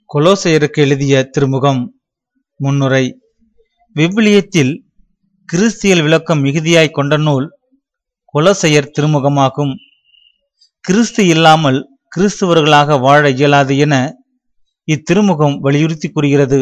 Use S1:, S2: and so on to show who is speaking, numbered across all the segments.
S1: கொலோசையருக்கு எழுதிய திருமுகம். முன்னுரை. விவிலியத்தில் கிறிஸ்தியல் விளக்கம் மிகுதியாய் கொண்ட நூல் கொலோசையர் திருமுகமாகும். கிறிஸ்து இல்லாமல் கிறிஸ்துவர்களாக வாழ இயலாது என இத்திருமுகம் வலியுறுத்தி கூறுகிறது.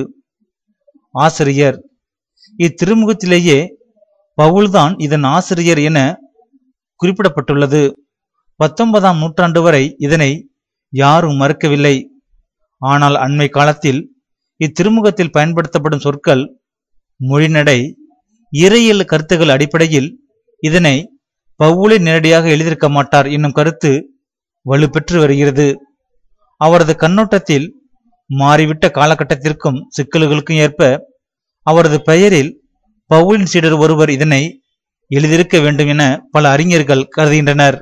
S1: ஆசிரியர். இத்திருமுகத்திலேயே பவுல்தான் இதன் ஆசிரியர் என குறிப்பிடப்பட்டுள்ளது. 19ஆம் நூற்றாண்டு வரை இதனை யாரும் மறுக்கவில்லை. ஆனால் அண்மை காலத்தில் இத்திருமுகத்தில் பயன்படுத்தப்படும் சொற்கள், மொழிநடை, இறையியல் கருத்துக்கள் அடிப்படையில் இதனை பவுலே நேரடியாக எழுதியிருக்க மாட்டார் என்னும் கருத்து வலுப்பெற்று வருகிறது. அவரது கண்ணோட்டத்தில் மாறிவிட்ட காலகட்டத்திற்கும் சிக்கல்களுக்கும் ஏற்ப அவரது பெயரில் பவுலின் சீடர் ஒருவர் இதனை எழுதியிருக்க வேண்டும் என பல அறிஞர்கள் கருதுகின்றனர்.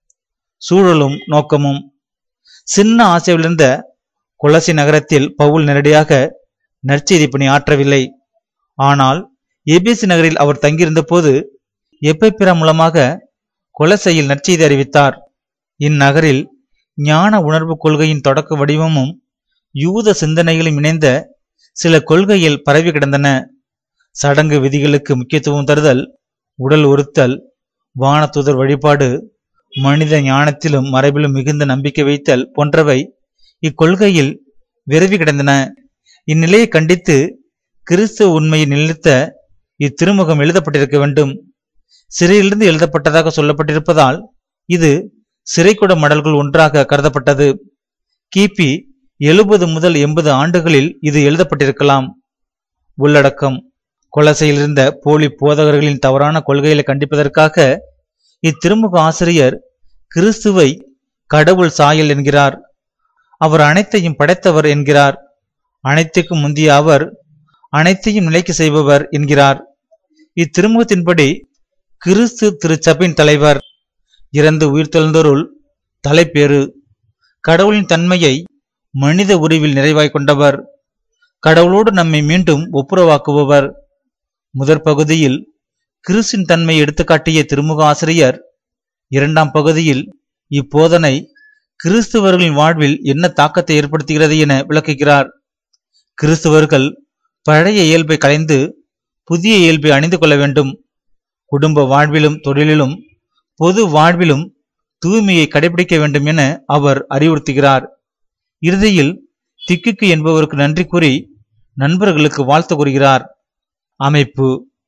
S1: சூழலும் நோக்கமும். சின்ன ஆசியாவிலிருந்த கொலசி நகரத்தில் பவுல் நேரடியாக நற்செய்தி பணி ஆற்றவில்லை. ஆனால் எபேசு நகரில் அவர் தங்கியிருந்த போது எப்பெப்பிரா மூலமாக கொலசையில் நற்செய்தி அறிவித்தார். இந்நகரில் ஞான உணர்வு கொள்கையின் தொடக்க வடிவமும் யூத சிந்தனைகளும் இணைந்த சில கொள்கையில் பரவி கிடந்தன. சடங்கு விதிகளுக்கு முக்கியத்துவம் தருதல், உடல் ஒருத்தல், வானதூதர் வழிபாடு, மனித ஞானத்திலும் மரபிலும் மிகுந்த நம்பிக்கை வைத்தல் போன்றவை இக்கொள்கையில் விரவி கிடந்தன. இந்நிலையை கண்டித்து கிறிஸ்துவ உண்மையை நிலைநிறுத்த இத்திருமுகம் எழுதப்பட்டிருக்க வேண்டும். சிறையிலிருந்து எழுதப்பட்டதாக சொல்லப்பட்டிருப்பதால் இது சிறைக்குட மடல்கள் ஒன்றாக கருதப்பட்டது. கிபி 70 முதல் 80 ஆண்டுகளில் இது எழுதப்பட்டிருக்கலாம். உள்ளடக்கம். கொலசையில் இருந்த போலி போதகர்களின் தவறான கொள்கைகளை கண்டிப்பதற்காக இத்திருமுக ஆசிரியர் கிறிஸ்துவை கடவுள் சாயல் என்கிறார். அவர் அனைத்தையும் படைத்தவர் என்கிறார். அனைத்துக்கும் முந்திய அவர் அனைத்தையும் நிலைக்கு செய்பவர் என்கிறார். இத்திருமுகத்தின்படி கிறிஸ்து திருச்சபையின் தலைவர், இறந்து உயிர்த்தெழுந்தோருள் தலைப்பேறு, கடவுளின் தன்மையை மனித உருவில் நிறைவாய் கொண்டவர், கடவுளோடு நம்மை மீண்டும் ஒப்புரவாக்குபவர். முதற் பகுதியில் கிறிஸ்தின் தன்மையை எடுத்துக்காட்டிய திருமுக ஆசிரியர் 2ஆம் பகுதியில் இப்போதனை கிறிஸ்துவர்களின் வாழ்வில் என்ன தாக்கத்தை ஏற்படுத்துகிறது என விளக்குகிறார். கிறிஸ்துவர்கள் பழைய இயல்பை களைந்து புதிய இயல்பை அணிந்து கொள்ள வேண்டும். குடும்ப வாழ்விலும் தொழிலிலும் பொது வாழ்விலும் தூய்மையை கடைபிடிக்க வேண்டும் என அவர் அறிவுறுத்துகிறார். இறுதியில் திக்குக்கு என்பவருக்கு நன்றி கூறி நண்பர்களுக்கு வாழ்த்து கூறுகிறார். அமைப்பு.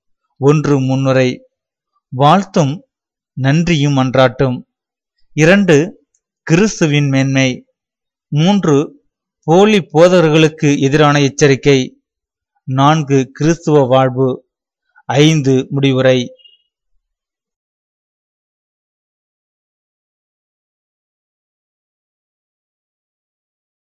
S1: 1. முன்னுரை. வாழ்த்தும் நன்றியும் மன்றாட்டும். 2. கிறிஸ்துவின் மேன்மை. 3. போலி போதகர்களுக்கு எதிரான எச்சரிக்கை. 4. கிறிஸ்துவ வாழ்வு. 5. முடிவுரை.